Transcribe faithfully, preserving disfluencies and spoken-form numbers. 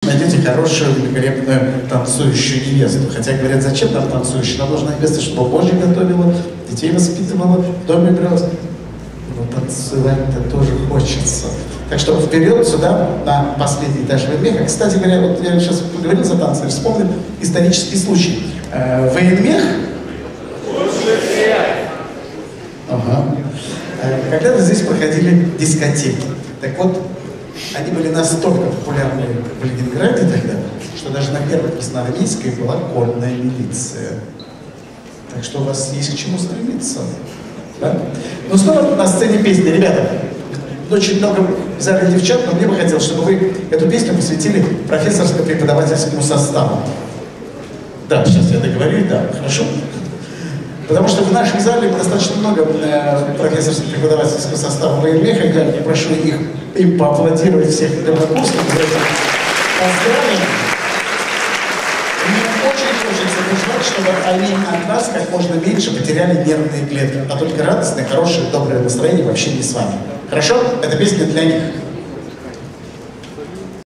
найдете хорошую, великолепную танцующую невесту. Хотя говорят, зачем нам танцующая? Нам нужна невеста, чтобы Божья готовила, детей воспитывала, в доме бралась. Но танцевать-то тоже хочется. Так что вперед сюда, на последний этаж военмеха. Кстати говоря, вот я сейчас поговорил за танцы, вспомнил исторический случай. Э, военмех... Ага. Э, когда-то здесь проходили дискотеки. Так вот, они были настолько популярны в Ленинграде тогда, что даже на первой Красноармейской была конная милиция. Так что у вас есть к чему стремиться. Да? Ну, снова на сцене песни, ребята. Очень много в зале девчат, но мне бы хотелось, чтобы вы эту песню посвятили профессорско-преподавательскому составу. Да, сейчас я договорю, да, хорошо. Потому что в нашем зале достаточно много э, профессорско-преподавательского состава военмеха. Я прошу их им поаплодировать всех первокурсников. Мне очень хочется пожелать, чтобы они от нас как можно меньше потеряли нервные клетки, а только радостное, хорошее, доброе настроение в общении с вами. Хорошо? Эта песня для них.